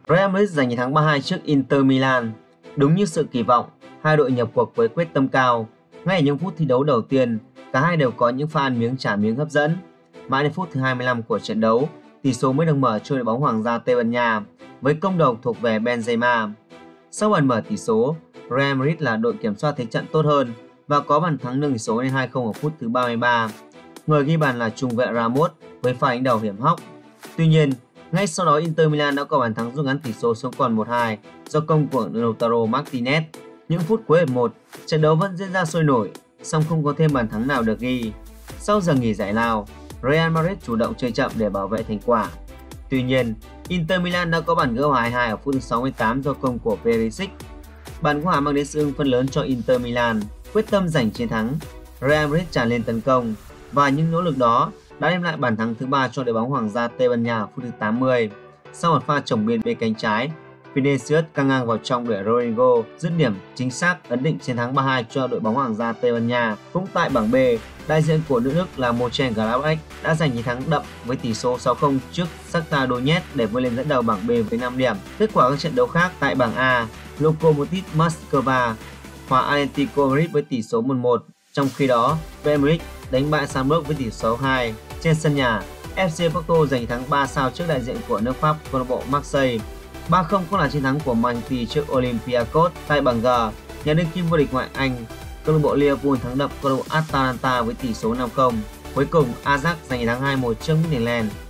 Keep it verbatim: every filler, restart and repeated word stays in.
Real Madrid giành chiến thắng ba hai trước Inter Milan. Đúng như sự kỳ vọng, hai đội nhập cuộc với quyết tâm cao. Ngay ở những phút thi đấu đầu tiên, cả hai đều có những pha ăn miếng trả miếng hấp dẫn. Mãi đến phút thứ hai mươi lăm của trận đấu, tỷ số mới được mở cho đội bóng Hoàng gia Tây Ban Nha với công đầu thuộc về Benzema. Sau bàn mở tỷ số, Real Madrid là đội kiểm soát thế trận tốt hơn và có bàn thắng nâng tỷ số lên hai không ở phút thứ ba mươi ba. Người ghi bàn là trung vệ Ramos với pha đánh đầu hiểm hóc. Tuy nhiên, ngay sau đó Inter Milan đã có bàn thắng rút ngắn tỷ số xuống còn một hai do công của Lautaro Martinez. Những phút cuối hiệp một, trận đấu vẫn diễn ra sôi nổi, song không có thêm bàn thắng nào được ghi. Sau giờ nghỉ giải lao, Real Madrid chủ động chơi chậm để bảo vệ thành quả. Tuy nhiên, Inter Milan đã có bàn gỡ hòa hai hai ở phút thứ sáu mươi tám do công của Perisic. Bàn gỡ hòa mang đến sự hưng phấn lớn cho Inter Milan, quyết tâm giành chiến thắng. Real Madrid tràn lên tấn công và những nỗ lực đó đã đem lại bàn thắng thứ ba cho đội bóng Hoàng gia Tây Ban Nha ở phút thứ tám mươi. Sau một pha chồng biên bên cánh trái, Vinicius căng ngang vào trong để Rodrigo dứt điểm chính xác ấn định chiến thắng ba hai cho đội bóng Hoàng gia Tây Ban Nha. Cũng tại bảng B, đại diện của nước Đức là Mönchengladbach đã giành chiến thắng đậm với tỷ số sáu không trước Shakhtar Donetsk để vươn lên dẫn đầu bảng B với năm điểm. Kết quả các trận đấu khác tại bảng A, Lokomotiv Moscow hòa Atletico Madrid với tỷ số một một. Trong khi đó, Bayern Munich đánh bại Salzburg với tỷ số hai. Trên sân nhà, ép xê Porto giành thắng ba sao trước đại diện của nước Pháp câu lạc bộ Marseille. ba không cũng là chiến thắng của Man City trước Olympiacos. Tại bảng G, nhà đương kim vô địch ngoại Anh, câu lạc bộ Liverpool thắng đậm câu lạc bộ Atalanta với tỷ số năm không. Cuối cùng, Ajax giành thắng hai một trước Midtjylland.